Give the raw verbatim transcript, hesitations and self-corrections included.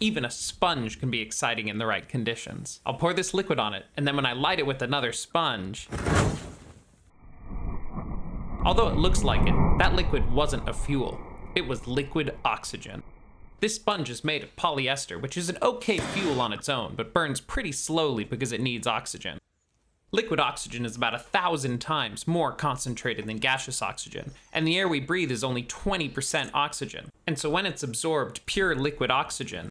Even a sponge can be exciting in the right conditions. I'll pour this liquid on it, and then when I light it with another sponge, although it looks like it, that liquid wasn't a fuel. It was liquid oxygen. This sponge is made of polyester, which is an okay fuel on its own, but burns pretty slowly because it needs oxygen. Liquid oxygen is about a thousand times more concentrated than gaseous oxygen, and the air we breathe is only twenty percent oxygen. And so when it's absorbed, pure liquid oxygen,